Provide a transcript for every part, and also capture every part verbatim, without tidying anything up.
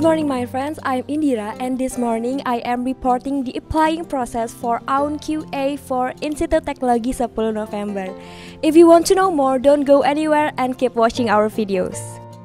morning, my friends. I'm Indira, and this morning I am reporting the applying process for A U N Q A for Institut Teknologi sepuluh November. If you want to know more, don't go anywhere and keep watching our videos.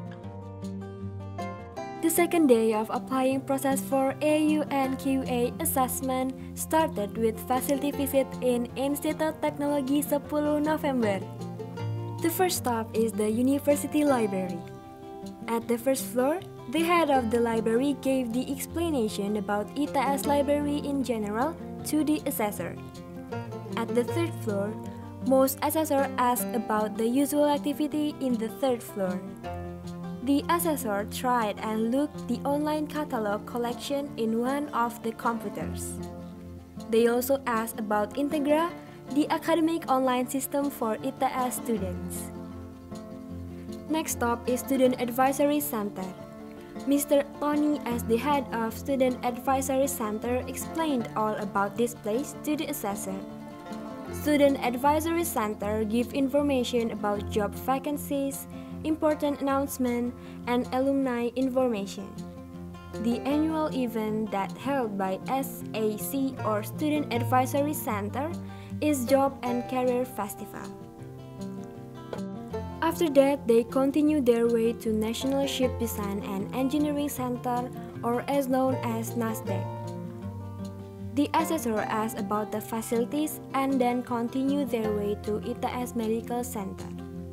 The second day of applying process for A U N Q A assessment started with facility visit in Institut Teknologi sepuluh November. The first stop is the University Library. At the first floor, the head of the library gave the explanation about I T S library in general to the assessor. At the third floor, most assessors asked about the usual activity in the third floor. The assessor tried and looked the online catalog collection in one of the computers. They also asked about Integra, the academic online system for I T S students. Next stop is Student Advisory Center. Mister Tony, as the head of Student Advisory Center, explained all about this place to the assessor. Student Advisory Center give information about job vacancies, important announcement, and alumni information. The annual event that held by S A C or Student Advisory Center is Job and Career Festival. After that, they continue their way to National Ship Design and Engineering Center, or as known as NASDEC. The assessor asked about the facilities and then continue their way to I T S Medical Center.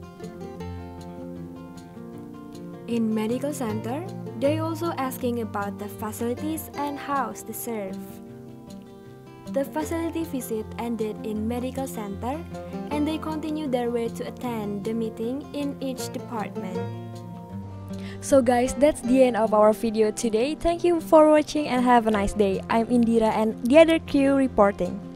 In Medical Center, they also asking about the facilities and house they serve. The facility visit ended in Medical Center, and they continued their way to attend the meeting in each department. So guys, that's the end of our video today. Thank you for watching and have a nice day. I'm Indira and the other crew reporting.